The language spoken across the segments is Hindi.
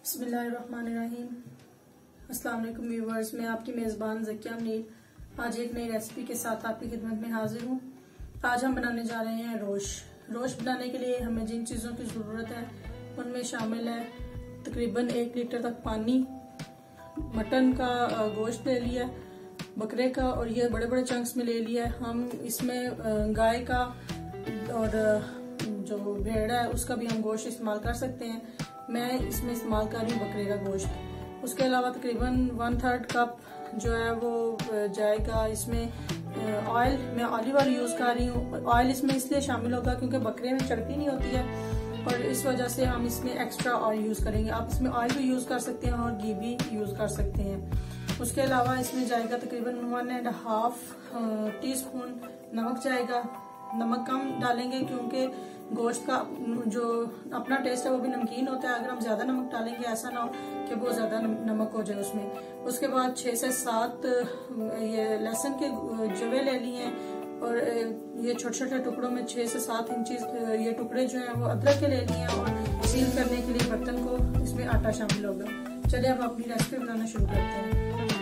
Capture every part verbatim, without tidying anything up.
बिस्मिल्लाहिर्रहमानिर्रहीम। अस्सलाम वालेकुम व्यूवर्स, मैं आपकी मेज़बान ज़किया मुनीर आज एक नई रेसिपी के साथ आपकी खिदमत में हाजिर हूँ। आज हम बनाने जा रहे हैं रोश। रोश बनाने के लिए हमें जिन चीज़ों की ज़रूरत है उनमें शामिल है तकरीबन एक लीटर तक पानी, मटन का गोश्त ले लिया बकरे का और ये बड़े बड़े चंक्स में ले लिया। हम इसमें गाय का और जो भेड़ है उसका भी हम गोश्त इस्तेमाल कर सकते हैं। मैं इसमें इस्तेमाल कर रही हूँ बकरे का गोश्त। उसके अलावा तकरीबन वन थर्ड कप जो है वो जाएगा इसमें ऑयल। मैं ऑलिव ऑयल यूज़ कर रही हूँ। ऑयल इसमें इसलिए शामिल होगा क्योंकि बकरे में चर्बी नहीं होती है और इस वजह से हम इसमें एक्स्ट्रा ऑयल यूज़ करेंगे। आप इसमें ऑयल भी यूज़ कर सकते हैं और घी भी यूज़ कर सकते हैं। उसके अलावा इसमें जाएगा तकरीबन one and half teaspoon नमक जाएगा। नमक कम डालेंगे क्योंकि गोश्त का जो अपना टेस्ट है वो भी नमकीन होता है। अगर हम ज्यादा नमक डालेंगे ऐसा ना हो कि बहुत ज्यादा नमक हो जाए उसमें। उसके बाद छह से सात ये लहसुन के जवे ले लिए और ये छोटे छोटे टुकड़ों में छह से सात इंची ये टुकड़े जो हैं वो अदरक के ले लिए और सील करने के लिए बर्तन को इसमें आटा शामिल होगा। चलिए अब अपनी रेसिपी बनाना शुरू करते हैं।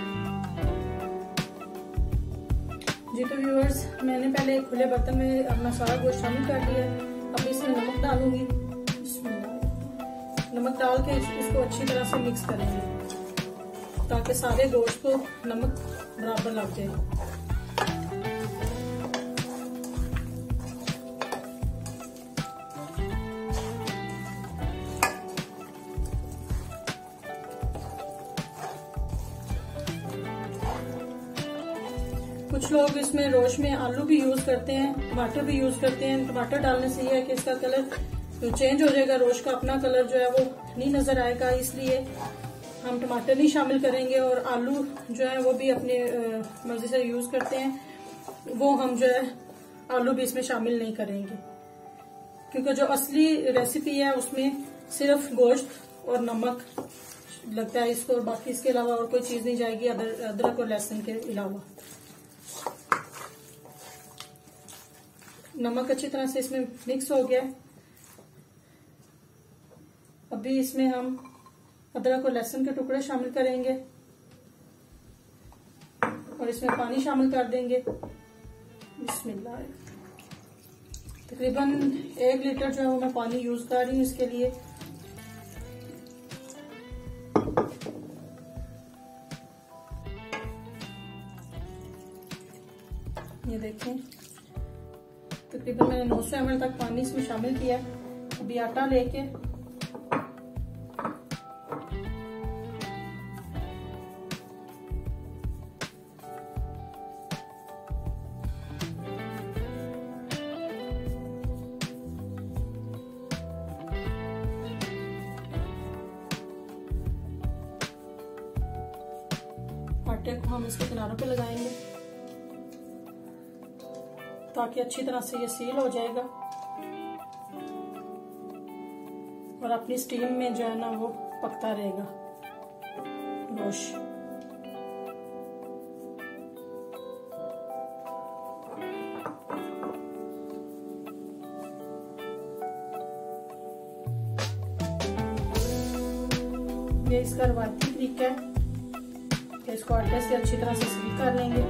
जी तो व्यूअर्स, मैंने पहले खुले बर्तन में अपना सारा गोश्त शामिल कर लिया। अब इसमें नमक डालूंगी। नमक डाल के इसको अच्छी तरह से मिक्स करेंगे ताकि सारे गोश्त को नमक बराबर लग जाए। कुछ लोग इसमें रोश में आलू भी यूज करते हैं, टमाटर भी यूज करते हैं। टमाटर डालने से ये है कि इसका कलर चेंज हो जाएगा, रोश का अपना कलर जो है वो नहीं नजर आएगा, इसलिए हम टमाटर नहीं शामिल करेंगे। और आलू जो है वो भी अपने मर्जी से यूज करते हैं, वो हम जो है आलू भी इसमें शामिल नहीं करेंगे क्योंकि जो असली रेसिपी है उसमें सिर्फ गोश्त और नमक लगता है इसको, और बाकी इसके अलावा और कोई चीज नहीं जाएगी अदरक और लहसुन के अलावा। नमक अच्छी तरह से इसमें मिक्स हो गया। अभी इसमें हम अदरक और लहसुन के टुकड़े शामिल करेंगे और इसमें पानी शामिल कर देंगे। बिस्मिल्लाह। तकरीबन एक लीटर जो है वो मैं पानी यूज कर रही हूँ इसके लिए। ये देखें, तकरीबन मैंने नौ सौ एम एल तक पानी इसमें शामिल किया है। अभी आटा लेके आटे को हम इसके किनारों पे लगाएंगे ताकि अच्छी तरह से ये सील हो जाएगा और अपनी स्टीम में जो है ना वो पकता रहेगा गोश। ये इसका रवायती तरीका है कि इसको आटे से अच्छी तरह से सील कर लेंगे।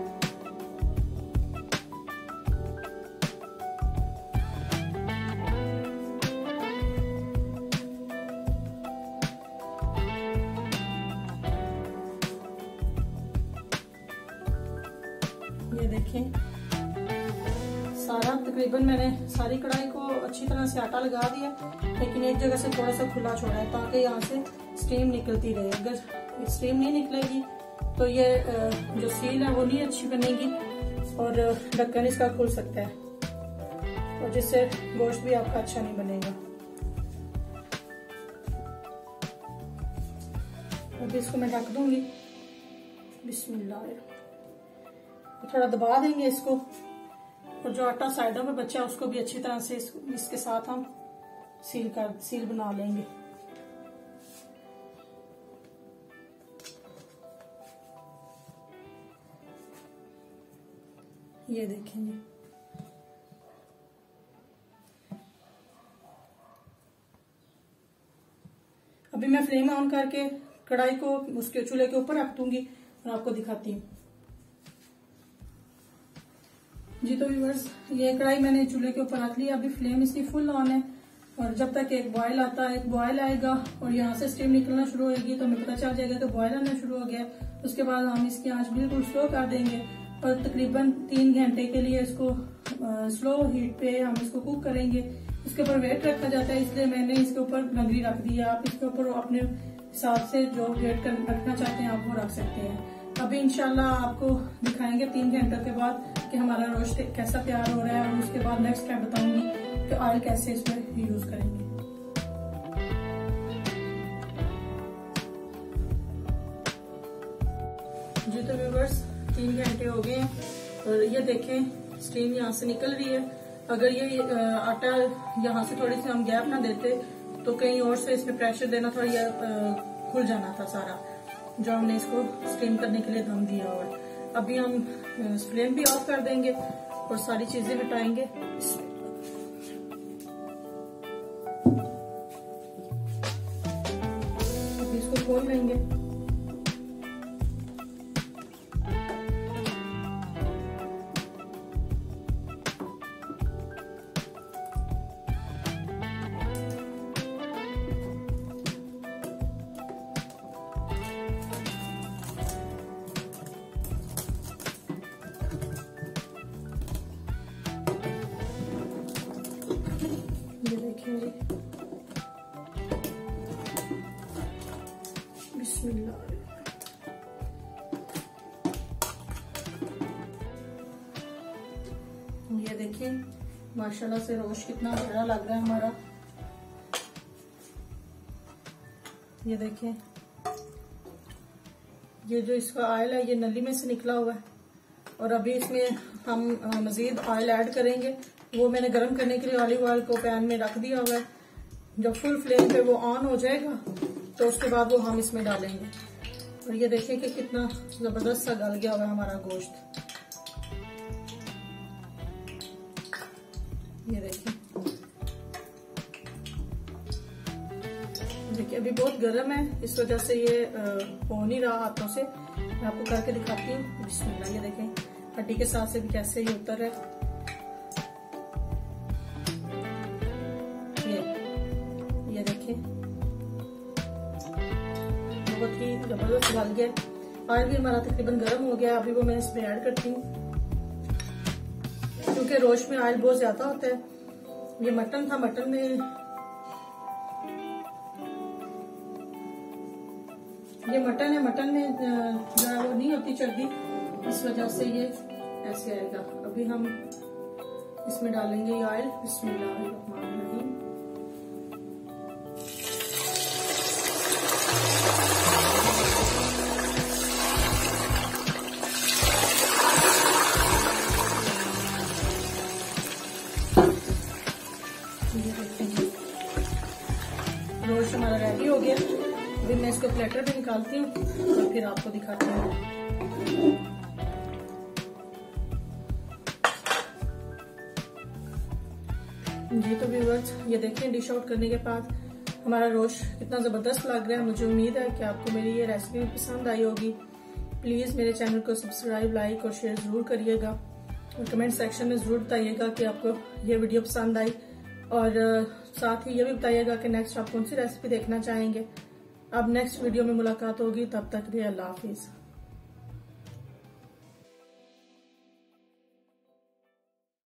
ये देखें, सारा तकरीबन मैंने सारी कढ़ाई को अच्छी तरह से आटा लगा दिया, लेकिन एक जगह से थोड़ा सा खुला छोड़ा है ताकि यहाँ से स्टीम निकलती रहे। अगर स्टीम नहीं निकलेगी तो ये जो सील है वो नहीं अच्छी बनेगी और ढक्कन इसका खुल सकता है और जिससे गोश्त भी आपका अच्छा नहीं बनेगा। अभी इसको मैं ढक दूंगी। बिस्मिल्लाह। थोड़ा दबा देंगे इसको और जो आटा साइडों में बचा है उसको भी अच्छी तरह से इस, इसके साथ हम सील कर सील बना लेंगे। ये देखेंगे, अभी मैं फ्लेम ऑन करके कढ़ाई को उसके चूल्हे के ऊपर रख दूंगी और आपको दिखाती हूँ। जी तो व्यूअर्स, ये कढ़ाई मैंने चूल्हे के ऊपर रख ली। अभी फ्लेम इसकी फुल ऑन है और जब तक एक बॉयल आता है, एक बॉयल आएगा और यहाँ से स्टीम निकलना शुरू होगी तो हमें पता चल जाएगा कि बॉयल आना शुरू हो गया। उसके बाद हम इसकी आंच बिल्कुल स्लो कर देंगे और तकरीबन तीन घंटे के लिए इसको आ, स्लो हीट पे हम इसको कुक करेंगे। इसके ऊपर वेट रखा जाता है, इसलिए मैंने इसके ऊपर नगरी रख दी है। आप इसके ऊपर अपने हिसाब से जो वेट रखना चाहते हैं आप वो रख सकते हैं। अभी इंशाल्लाह आपको दिखाएंगे तीन घंटे के बाद कि हमारा रोस्ट कैसा तैयार हो रहा है और उसके बाद नेक्स्ट स्टेप बताऊंगी कि ऑयल कैसे इसमें यूज करेंगे। जी तो व्यूअर्स, तीन घंटे हो गए हैं और ये देखें स्टीम यहाँ से निकल रही है। अगर ये आटा यहाँ से थोड़ी सी हम गैप ना देते तो कहीं और से इसमें प्रेशर देना थोड़ा ये खुल जाना था सारा, जो हमने इसको स्टीम करने के लिए दम दिया हुआ है। अभी हम फ्लेम भी ऑफ कर देंगे और सारी चीजें हटाएंगे। अभी इसको खोल लेंगे। ये देखेंगे, बिस्मिल्लाह। ये देखिए माशाल्लाह से रोस्ट कितना प्यारा लग रहा है हमारा। ये देखें, ये जो इसका ऑयल है ये नली में से निकला हुआ है और अभी इसमें हम मजीद ऑयल ऐड करेंगे। वो मैंने गर्म करने के लिए ऑलिव ऑयल को पैन में रख दिया हुआ है। जब फुल फ्लेम पे वो ऑन हो जाएगा तो उसके बाद वो हम इसमें डालेंगे। और ये देखें कि कितना जबरदस्त सा गल गया हुआ है हमारा गोश्त। ये देखें, देखिए अभी बहुत गर्म है, इस वजह से ये हो नहीं रहा हाथों से। मैं आपको करके दिखाती हूँ। बिस्मिल्लाह। ये देखें हड्डी के साथ से भी कैसे ये उतर है। ये देखिए बहुत ही जबरदस्त गल गया। ऑयल भी हमारा तकरीबन गर्म हो गया। अभी वो मैं इसमें ऐड करती हूँ, क्योंकि रोस्ट में ऑयल बहुत ज्यादा होता है। ये मटन था, मटन में ये मटन है, मटन में जो है वो नहीं होती चर्बी, इस वजह से ये ऐसे आएगा। अभी हम इसमें डालेंगे ये ऑयल। बिस्मिल्लाहिर्रहमानिर्रहीम। रोस्ट हमारा रेडी हो गया। अभी मैं इसको प्लेटर पे निकालती हूँ और फिर आपको दिखाती हूँ। जी तो व्यूअर्स, ये देखें डिश आउट करने के बाद हमारा रोस्ट कितना जबरदस्त लग रहा है। मुझे उम्मीद है कि आपको मेरी ये रेसिपी पसंद आई होगी। प्लीज मेरे चैनल को सब्सक्राइब, लाइक और शेयर जरूर करिएगा और कमेंट सेक्शन में जरूर बताइएगा कि आपको ये वीडियो पसंद आई। और साथ ही ये भी बताइएगा कि नेक्स्ट आप कौन सी रेसिपी देखना चाहेंगे। अब नेक्स्ट वीडियो में मुलाकात होगी, तब तक के लिए अल्लाह हाफिज।